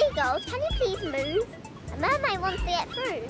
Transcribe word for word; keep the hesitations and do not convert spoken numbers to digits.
seagulls, can you please move? A mermaid wants to get through.